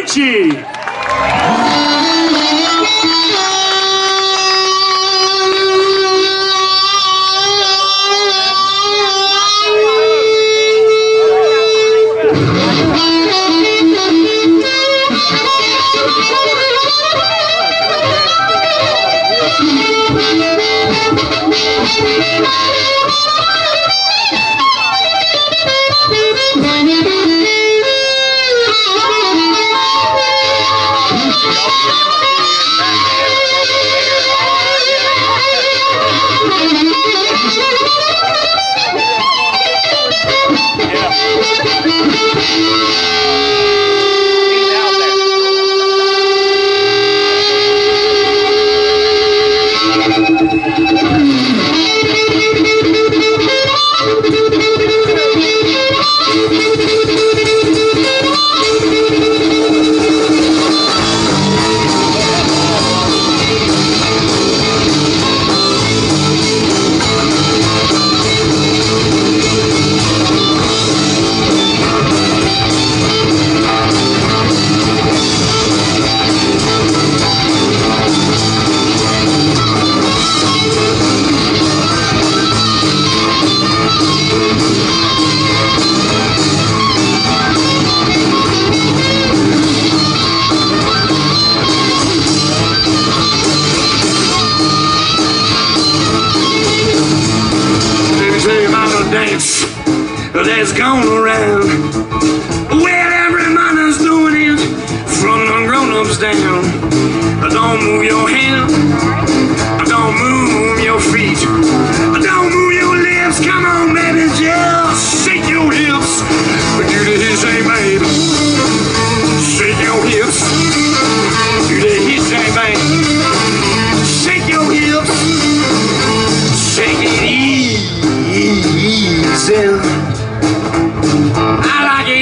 Ricci. That's gone around. Well, every man is doing it, from the grown-ups down. Don't move your hand, don't move your feet, don't move your lips. Come on, baby, just shake your hips. Do the his ain't babe. Shake your hips. Do the his ain't babe. Shake your hips. Shake it easy. I like it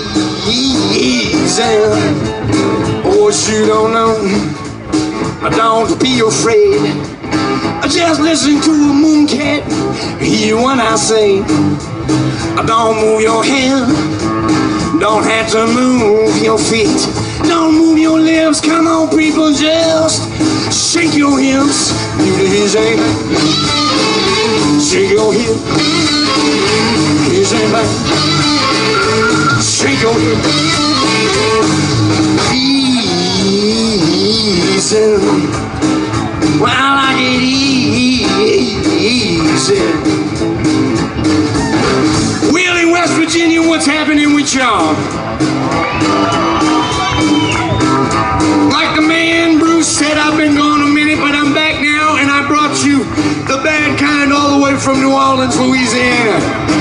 easy. Oh, you don't know. Don't be afraid. Just listen to a mooncat. Hear what I say. Don't move your hand. Don't have to move your feet. Don't move your lips. Come on, people, just shake your hips. You the his ain't. Shake your hips. His ain't. Shake your hips. Easy. Well, I like it easy. Well, in West Virginia, what's happening with y'all? Like the man Bruce said, I've been gone a minute, but I'm back now, and I brought you the bad kind all the way from New Orleans, Louisiana.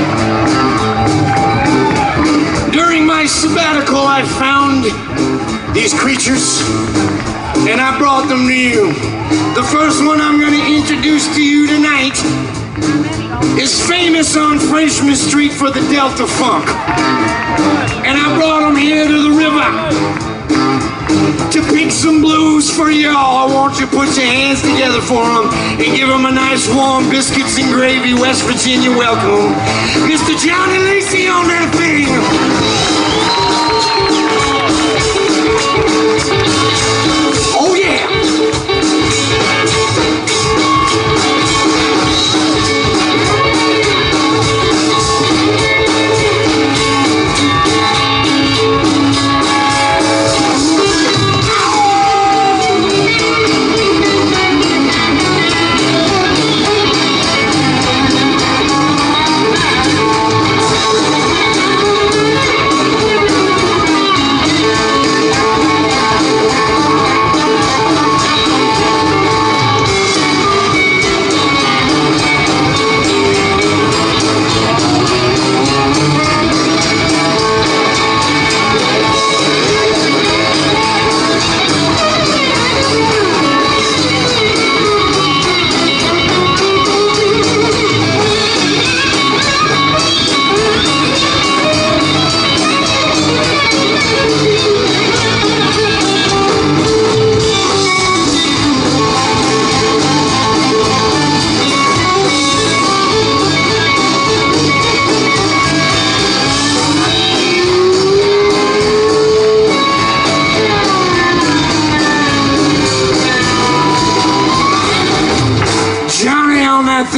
During my sabbatical, I found these creatures, and I brought them to you. The first one I'm going to introduce to you tonight is famous on Frenchman Street for the Delta Funk. And I brought him here to the river to pick some blues for y'all. I want you to put your hands together for him and give him a nice warm biscuits and gravy West Virginia welcome. Mr. Johnny Lacey on that thing. Oh yeah.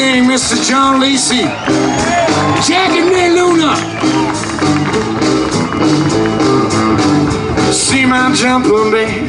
Mustang, Mr. John Lacey, Jack and Ned Luna. See my jumper band,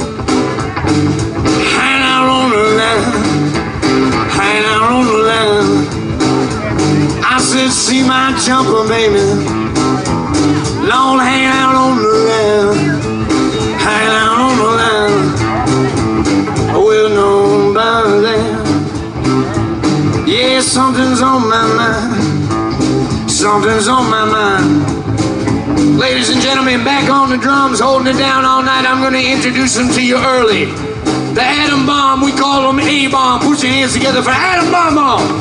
hang out on the line, hang out on the line. I said, see my jumper, baby, Lord, hang out on the line, hang out on the line. Well, no, by then, yeah, something's on my mind, something's on my mind. Ladies and gentlemen, back on the drums, holding it down all night, I'm going to introduce them to you early. The Atom Bomb, we call them A-Bomb. Put your hands together for Atom Bomb.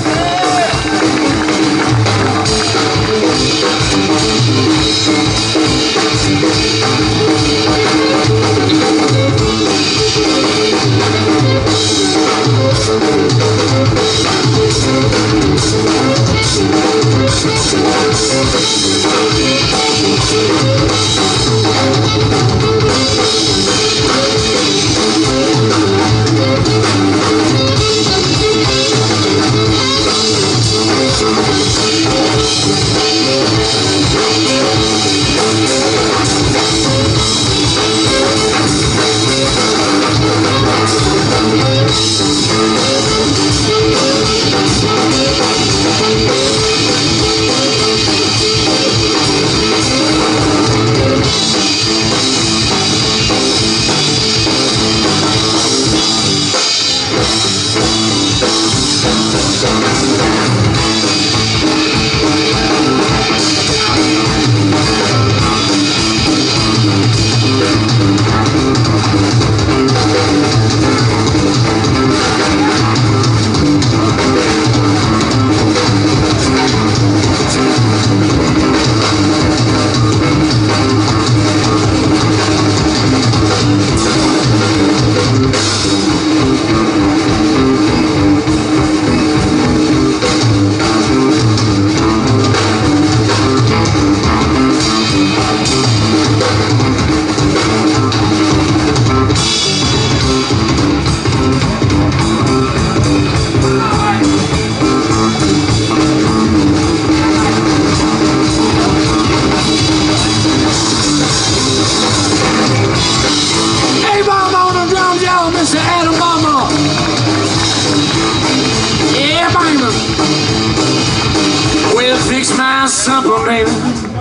Supper, baby,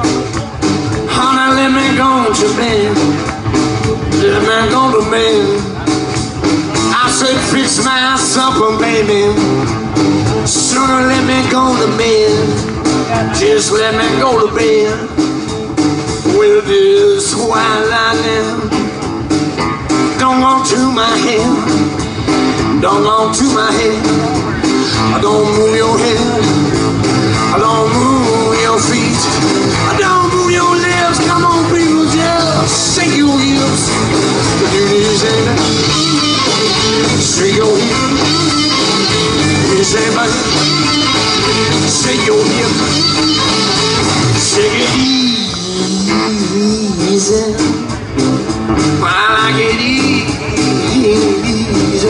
honey, let me go to bed, let me go to bed. I said, fix my supper, baby, sooner let me go to bed, just let me go to bed. Well, this white lightning don't go to my head, don't go to my head. Don't move your head, don't move your feet, don't move your lips. Come on, people, just shake your hips. Do this and shake your hips. Yes, everybody, shake your hips. Shake it easy. I like it easy.